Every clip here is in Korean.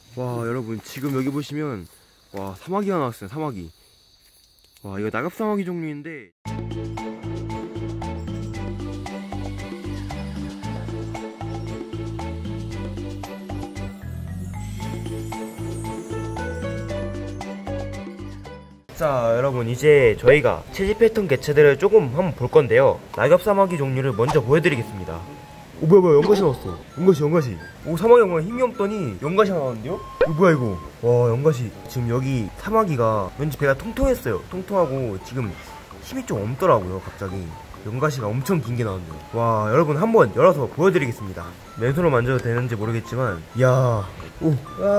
와, 여러분 지금 여기 보시면 와, 사마귀가 나왔어요. 사마귀. 와, 이거 낙엽사마귀 종류인데 자, 여러분 이제 저희가 채집했던 개체들을 조금 한번 볼 건데요. 낙엽사마귀 종류를 먼저 보여드리겠습니다. 오, 뭐야 연가시 나왔어. 연가시. 오, 사마귀 뭔가 힘이 없더니 연가시가 나왔는데요? 이거 뭐야 이거. 와, 연가시. 지금 여기 사마귀가 왠지 배가 통통했어요. 통통하고 지금 힘이 좀 없더라고요. 갑자기 연가시가 엄청 긴 게 나왔네요. 와, 여러분 한번 열어서 보여드리겠습니다. 맨손으로 만져도 되는지 모르겠지만 이야. 오,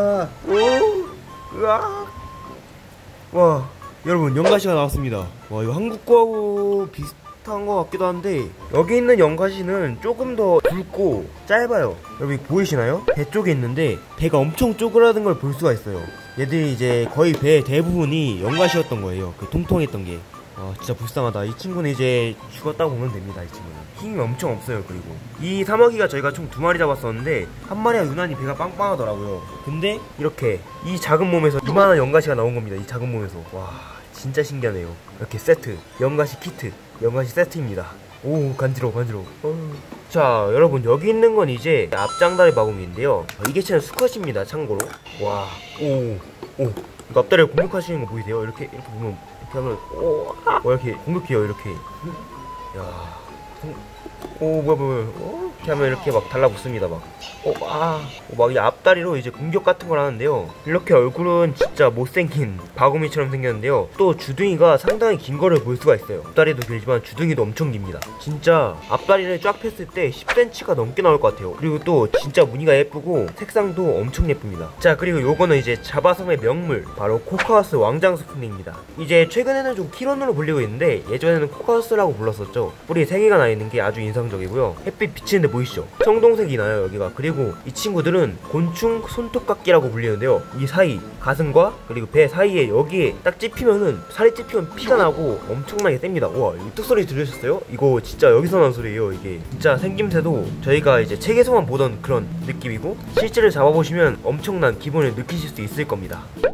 으아. 와, 여러분 연가시가 나왔습니다. 와, 이거 한국 거하고 비슷한 것 같기도 한데 여기 있는 연가시는 조금 더 굵고 짧아요. 여러분 보이시나요? 배 쪽에 있는데 배가 엄청 쪼그라든 걸 볼 수가 있어요. 얘들이 이제 거의 배 대부분이 연가시였던 거예요. 그 통통했던 게. 아, 진짜 불쌍하다. 이 친구는 이제 죽었다고 보면 됩니다. 이 친구는 힘이 엄청 없어요. 그리고 이 사마귀가 저희가 총 2마리 잡았었는데 한 마리가 유난히 배가 빵빵하더라고요. 근데 이렇게 이 작은 몸에서 이만한 연가시가 나온 겁니다. 이 작은 몸에서. 와, 진짜 신기하네요. 이렇게 세트, 연가시 키트, 연가시 세트입니다. 오, 간지러워. 자, 여러분 여기 있는 건 이제 앞장다리 바구미인데요. 이 개체는 수컷입니다. 참고로. 와, 오, 이거 앞다리를 공격하시는 거 보이세요? 이렇게 보면 이렇게 하면 이렇게 공격해요. 이렇게. 야, 뭐야. 이렇게 하면 이렇게 막 달라붙습니다. 막. 막 이 앞다리로 이제 공격 같은 걸 하는데요. 이렇게 얼굴은 진짜 못생긴 바구미처럼 생겼는데요. 또 주둥이가 상당히 긴 거를 볼 수가 있어요. 앞다리도 길지만 주둥이도 엄청 깁니다. 진짜 앞다리를 쫙 폈을 때 10cm가 넘게 나올 것 같아요. 그리고 또 진짜 무늬가 예쁘고 색상도 엄청 예쁩니다. 자, 그리고 요거는 이제 자바섬의 명물, 바로 코카우스 왕장 스푼입니다. 이제 최근에는 좀 키론으로 불리고 있는데 예전에는 코카우스라고 불렀었죠. 뿔이 3개가 나 있는 게 아주 인상적이고요. 햇빛 비치는데 보이시죠? 청동색이 나요, 여기가. 그리고 이 친구들은 곤충 손톱깎이라고 불리는데요. 이 사이, 가슴과 그리고 배 사이에 여기에 딱 찝히면은, 살이 찝히면 피가 나고 엄청나게 셉니다. 우와, 이 뚝소리 들으셨어요? 이거 진짜 여기서 난 소리예요. 이게 진짜 생김새도 저희가 이제 책에서만 보던 그런 느낌이고, 실제로 잡아보시면 엄청난 기분을 느끼실 수 있을 겁니다.